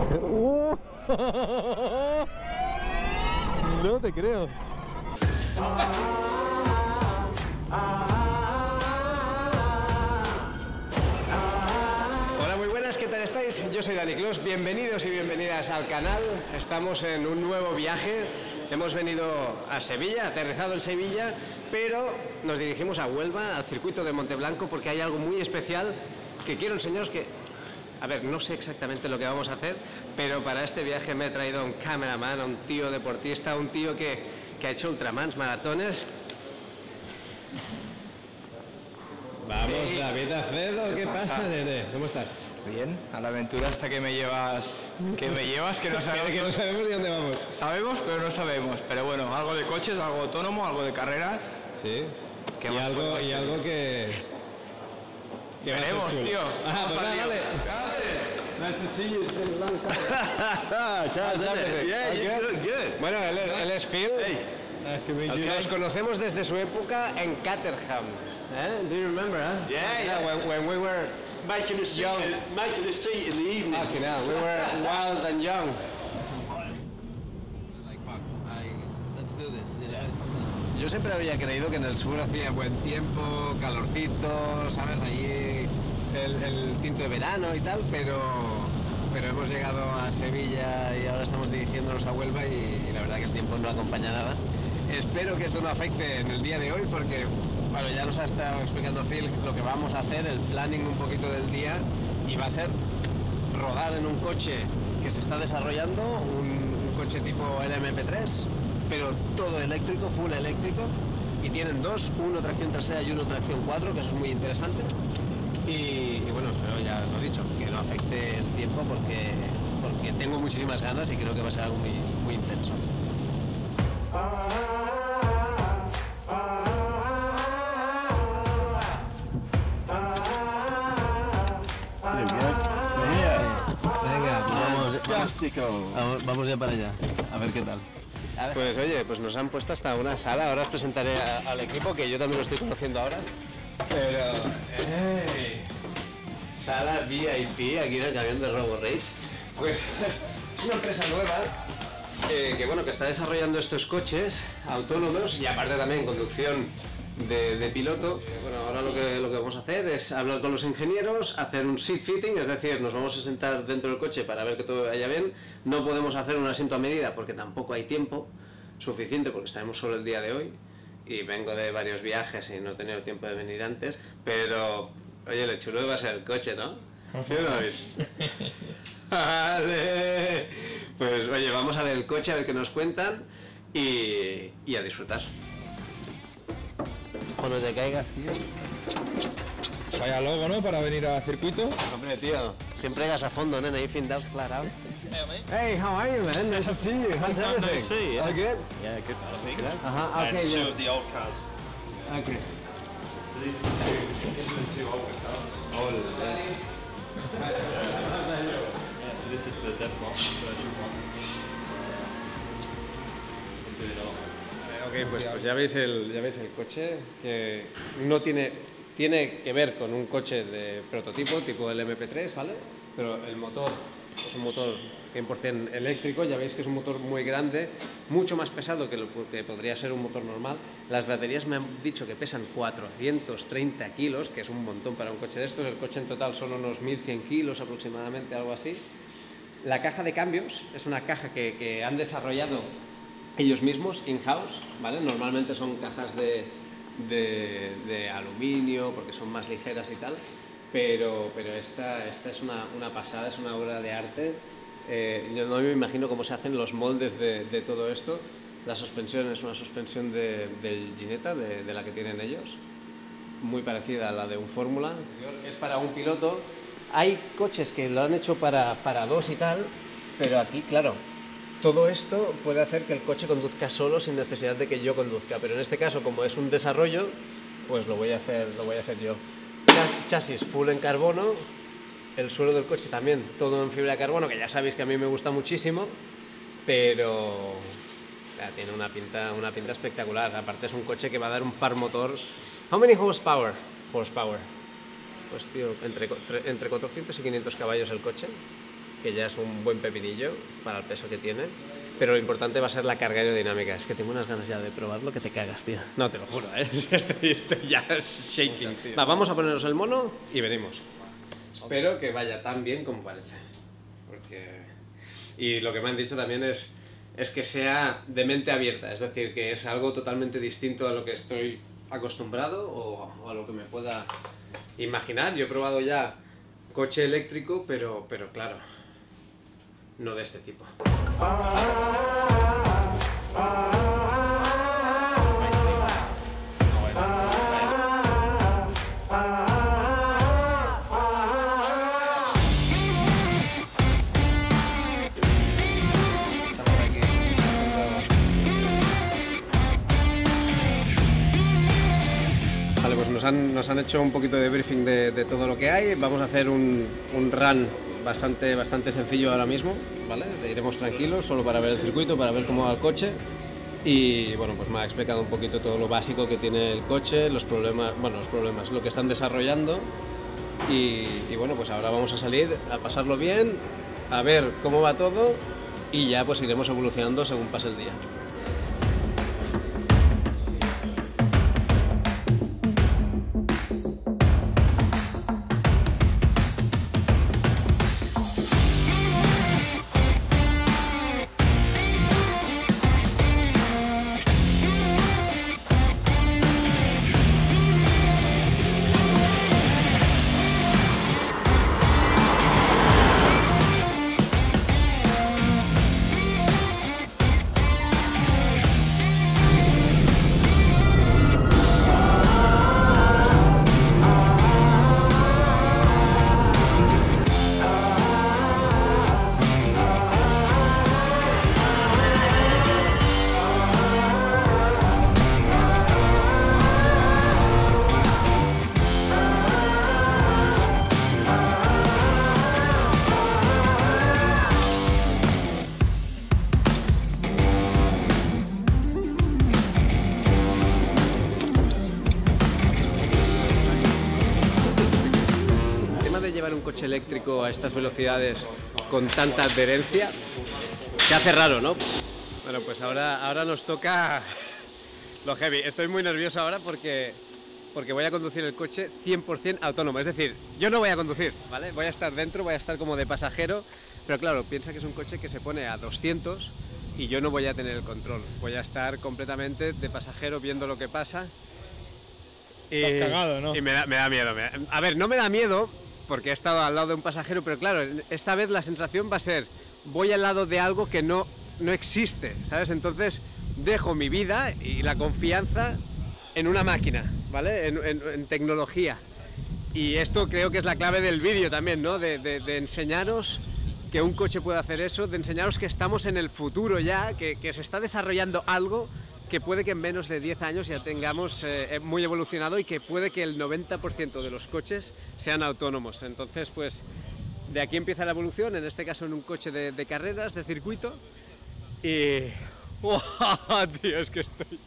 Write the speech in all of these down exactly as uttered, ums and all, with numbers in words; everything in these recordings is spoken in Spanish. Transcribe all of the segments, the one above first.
Uh. No te creo. Hola, muy buenas, ¿qué tal estáis? Yo soy Dani Clos, bienvenidos y bienvenidas al canal. Estamos en un nuevo viaje. Hemos venido a Sevilla, aterrizado en Sevilla, pero nos dirigimos a Huelva, al circuito de Monteblanco, porque hay algo muy especial que quiero enseñaros que... A ver, no sé exactamente lo que vamos a hacer, pero para este viaje me he traído a un cameraman, a un tío deportista, un tío que, que ha hecho ultramans, maratones. Vamos, Sí. David Acedo, ¿qué, ¿Qué pasa, pasa, nene? ¿Cómo estás? Bien, a la aventura hasta que me llevas, que me llevas, que no sabemos, que no sabemos ni dónde vamos. Sabemos, pero no sabemos. Pero bueno, algo de coches, algo autónomo, algo de carreras. Sí. ¿Qué y más algo podemos y hacer? algo que. que Veremos, tío. Ah, pues Vamos al dale. lío. Nice to see you, Sri Lanka. How's everything? Yeah, you look good. Bueno, él es, él es Phil. Nice to meet you. Nos conocemos desde su época en Caterham. ¿Eh? Do you remember, huh? Yeah, yeah. When, when we were Making a seat, Young. making a seat in the evening. fucking hell, we were wild and young. Yo siempre había creído que en el sur hacía buen tiempo, calorcito, ¿sabes? Allí el, el tinto de verano y tal, pero, pero hemos llegado a Sevilla y ahora estamos dirigiéndonos a Huelva y, y la verdad que el tiempo no acompaña nada. Espero que esto no afecte en el día de hoy porque, bueno, ya nos ha estado explicando Phil lo que vamos a hacer, el planning un poquito del día, y va a ser rodar en un coche que se está desarrollando, un, un coche tipo L M P tres, pero todo eléctrico, full eléctrico, y tienen dos, uno tracción trasera y uno tracción cuatro, que eso es muy interesante. Y, y bueno, pero ya lo he dicho, que no afecte el tiempo porque, porque tengo muchísimas ganas y creo que va a ser algo muy, muy intenso. Venga, vamos, vamos, vamos ya para allá, a ver qué tal. Pues oye, pues nos han puesto hasta una sala, ahora os presentaré a, al equipo, que yo también lo estoy conociendo ahora. Pero, ¡hey! Sala V I P aquí en el camión de Robo Race. Pues es una empresa nueva eh, que, bueno, que está desarrollando estos coches autónomos y aparte también conducción de, de piloto. Eh, bueno, ahora lo que, lo que vamos a hacer es hablar con los ingenieros, hacer un seat fitting, es decir, nos vamos a sentar dentro del coche para ver que todo vaya bien. No podemos hacer un asiento a medida porque tampoco hay tiempo suficiente porque estaremos solo el día de hoy y vengo de varios viajes y no he tenido tiempo de venir antes, pero oye, lo chulo va a ser el coche, ¿no? ¿Sí, David? Vale. Pues oye, vamos a ver el coche, a ver qué nos cuentan y, y a disfrutar. O no te caigas, tío. Vaya logo, ¿no? Para venir al circuito. Hombre, tío, siempre llegas a fondo, nene. You think that flat out. Hey, mate. Hey, how are you, man? Nice to see you. How's Nice everything? to see you. All good? Yeah, good. I think. Uh-huh, okay, And two yeah. of the old cars. Okay. So these are the two, these are the two older cars. Oh, yeah. Yeah, so this is the Denmark version one. You can do it all. Ok, pues, pues ya veis el, ya veis el coche, que no tiene, tiene que ver con un coche de prototipo, tipo el M P tres, ¿vale? Pero el motor es un motor cien por cien eléctrico, ya veis que es un motor muy grande, mucho más pesado que lo que podría ser un motor normal. Las baterías me han dicho que pesan cuatrocientos treinta kilos, que es un montón para un coche de estos. El coche en total son unos mil cien kilos aproximadamente, algo así. La caja de cambios es una caja que, que han desarrollado ellos mismos, in-house, ¿vale? Normalmente son cajas de, de, de aluminio porque son más ligeras y tal, pero, pero esta, esta es una, una pasada, es una obra de arte. Eh, yo no me imagino cómo se hacen los moldes de, de todo esto. La suspensión es una suspensión de, del Ginetta, de, de la que tienen ellos, muy parecida a la de un Fórmula. Es para un piloto. Hay coches que lo han hecho para, para dos y tal, pero aquí, claro, todo esto puede hacer que el coche conduzca solo sin necesidad de que yo conduzca, pero en este caso, como es un desarrollo, pues lo voy a hacer, lo voy a hacer yo. Chasis full en carbono, el suelo del coche también todo en fibra de carbono, que ya sabéis que a mí me gusta muchísimo, pero ya, tiene una pinta, una pinta espectacular. Aparte es un coche que va a dar un par motor. How many horsepower? Horsepower. Pues tío, entre, entre cuatrocientos y quinientos caballos el coche. que ya es un buen pepinillo para el peso que tiene, pero lo importante va a ser la carga aerodinámica. Es que tengo unas ganas ya de probarlo que te cagas, tío. No, te lo juro, ¿eh? Estoy, estoy ya shaking. Va, vamos a ponernos el mono y venimos. Espero que vaya tan bien como parece. Porque... Y lo que me han dicho también es, es que sea de mente abierta, es decir, que es algo totalmente distinto a lo que estoy acostumbrado o, o a lo que me pueda imaginar. Yo he probado ya coche eléctrico, pero, pero claro, no de este tipo. Vale, pues nos han, nos han hecho un poquito de briefing de, de todo lo que hay. Vamos a hacer un, un run bastante, bastante sencillo ahora mismo, ¿vale? Iremos tranquilos, solo para ver el circuito, para ver cómo va el coche. Y bueno, pues me ha explicado un poquito todo lo básico que tiene el coche, los problemas, bueno, los problemas, lo que están desarrollando. Y, y bueno, pues ahora vamos a salir a pasarlo bien, a ver cómo va todo y ya pues iremos evolucionando según pase el día. Llevar un coche eléctrico a estas velocidades con tanta adherencia se hace raro, ¿no? Bueno, pues ahora, ahora nos toca lo heavy. Estoy muy nervioso ahora porque, porque voy a conducir el coche cien por cien autónomo. Es decir, yo no voy a conducir, ¿vale? Voy a estar dentro, voy a estar como de pasajero, pero claro, piensa que es un coche que se pone a doscientos y yo no voy a tener el control. Voy a estar completamente de pasajero viendo lo que pasa. Y, Estás cagado, ¿no? Y me da, me da miedo. Me da, a ver, no me da miedo porque he estado al lado de un pasajero, pero claro, esta vez la sensación va a ser, voy al lado de algo que no, no existe, ¿sabes? Entonces dejo mi vida y la confianza en una máquina, ¿vale? En, en, en tecnología. Y esto creo que es la clave del vídeo también, ¿no? De, de, de enseñaros que un coche puede hacer eso, de enseñaros que estamos en el futuro ya, que, que se está desarrollando algo que puede que en menos de diez años ya tengamos eh, muy evolucionado y que puede que el noventa por ciento de los coches sean autónomos. Entonces, pues, de aquí empieza la evolución, en este caso en un coche de, de carreras, de circuito. Y... ¡Oh, tío, es que estoy...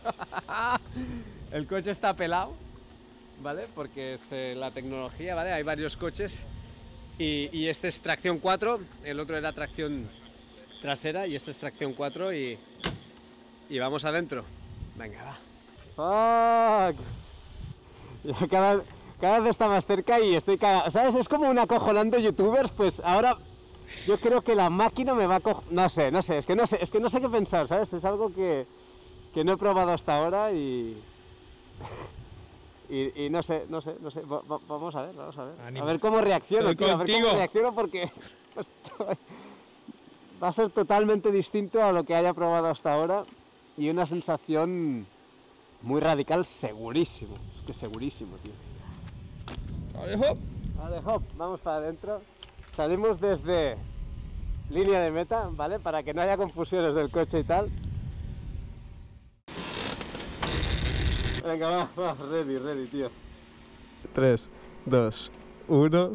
El coche está pelado, ¿vale? Porque es eh, la tecnología, ¿vale? Hay varios coches y, y este es tracción cuatro, el otro era tracción trasera y este es tracción cuatro y... Y vamos adentro. Venga, va. ¡Fuck! Cada, cada vez está más cerca y estoy cagado. ¿Sabes? Es como un acojonando youtubers, pues ahora yo creo que la máquina me va a coger... No sé, no sé, es que no sé, es que no sé qué pensar, ¿sabes? Es algo que, que no he probado hasta ahora y... y... y no sé, no sé, no sé. Va, va, vamos a ver, vamos a ver. Ánimo. A ver cómo reacciono, Estoy tío, a ver cómo contigo. reacciono porque... Estoy... Va a ser totalmente distinto a lo que haya probado hasta ahora. Y una sensación muy radical, segurísimo. Es que segurísimo, tío. Vale, hop. Vale, hop, vamos para adentro. Salimos desde línea de meta, ¿vale? Para que no haya confusiones del coche y tal. Venga, va, va, ready, ready, tío. tres, dos, uno...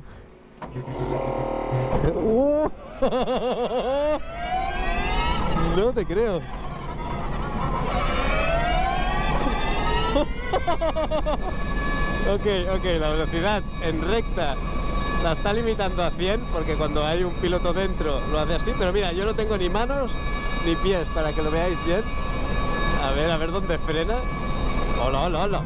¡Uh! No te creo. Ok, ok, la velocidad en recta La está limitando a cien porque cuando hay un piloto dentro lo hace así, pero mira, yo no tengo ni manos ni pies para que lo veáis bien. A ver, a ver dónde frena. Hola, hola, hola.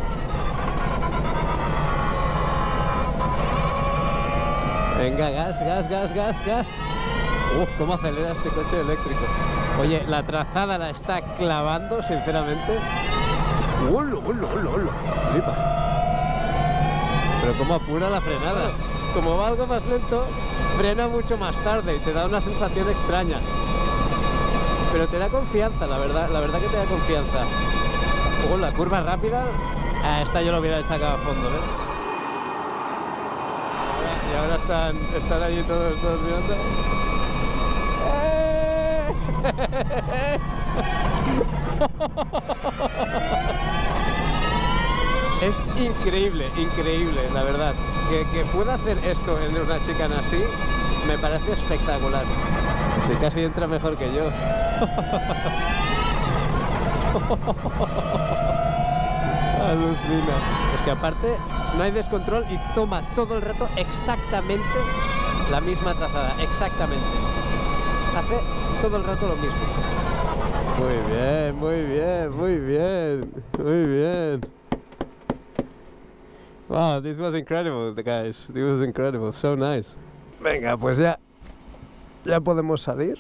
Venga, gas, gas, gas, gas, gas. Uf, cómo acelera este coche eléctrico. Oye, la trazada la está clavando, sinceramente. ¡Hola, hola, hola, hola! Flipa. Pero cómo apura la frenada. Como va algo más lento, frena mucho más tarde y te da una sensación extraña. Pero te da confianza, la verdad, la verdad que te da confianza. Oh, la curva rápida. Ah, esta yo lo hubiera sacado a fondo, ¿ves? Y ahora están, están allí todos, todos mirando. ¡Eh! Es increíble, increíble, la verdad. Que, que pueda hacer esto en una chicana así, me parece espectacular. Sí, casi entra mejor que yo. Alucina. Es que aparte no hay descontrol y toma todo el rato exactamente la misma trazada, exactamente. Hace todo el rato lo mismo. Muy bien, muy bien, muy bien, muy bien. Wow, this was incredible, guys. This was incredible, so nice. Venga, pues ya, ya podemos salir.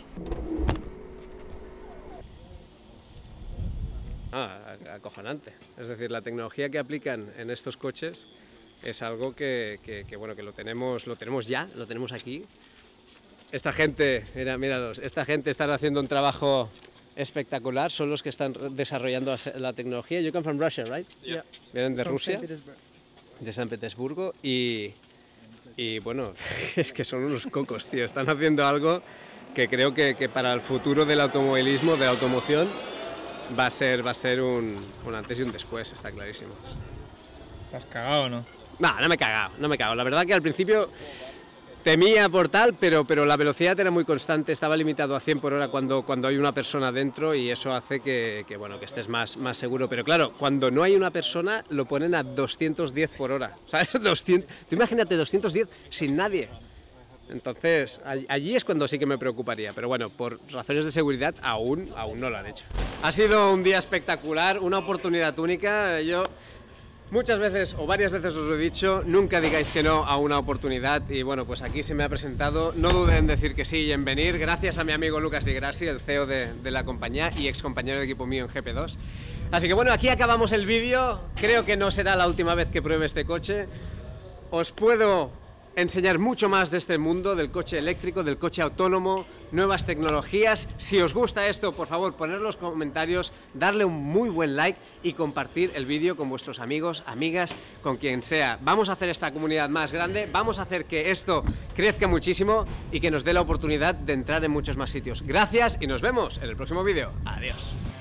Ah, acojonante. Es decir, la tecnología que aplican en estos coches es algo que, que, que, bueno, que lo tenemos, lo tenemos ya, lo tenemos aquí. Esta gente, mira, míralos, esta gente está haciendo un trabajo espectacular, son los que están desarrollando la tecnología. You come from Russia, right? Yeah. Vienen de From Rusia, Saint Petersburg. de San Petersburgo, y, y bueno, es que son unos cocos, tío. Están haciendo algo que creo que, que para el futuro del automovilismo, de la automoción, va a ser, va a ser un, un antes y un después, está clarísimo. ¿Te has cagado o no? No, no me he cagado, no me he cagado. La verdad que al principio temía por tal, pero, pero la velocidad era muy constante, estaba limitado a cien por hora cuando, cuando hay una persona dentro y eso hace que, que, bueno, que estés más, más seguro. Pero claro, cuando no hay una persona lo ponen a doscientos diez por hora, ¿sabes? doscientos, tú imagínate doscientos diez sin nadie. Entonces, allí es cuando sí que me preocuparía, pero bueno, por razones de seguridad aún, aún no lo han hecho. Ha sido un día espectacular, una oportunidad única. Yo muchas veces o varias veces os lo he dicho, nunca digáis que no a una oportunidad y bueno, pues aquí se me ha presentado. No duden en decir que sí y en venir, gracias a mi amigo Lucas Di Grassi, el C E O de, de la compañía y ex compañero de equipo mío en G P dos. Así que bueno, aquí acabamos el vídeo. Creo que no será la última vez que pruebe este coche. Os puedo enseñar mucho más de este mundo, del coche eléctrico, del coche autónomo, nuevas tecnologías. Si os gusta esto, por favor, poned los comentarios, darle un muy buen like y compartir el vídeo con vuestros amigos, amigas, con quien sea. Vamos a hacer esta comunidad más grande, vamos a hacer que esto crezca muchísimo y que nos dé la oportunidad de entrar en muchos más sitios. Gracias y nos vemos en el próximo vídeo. Adiós.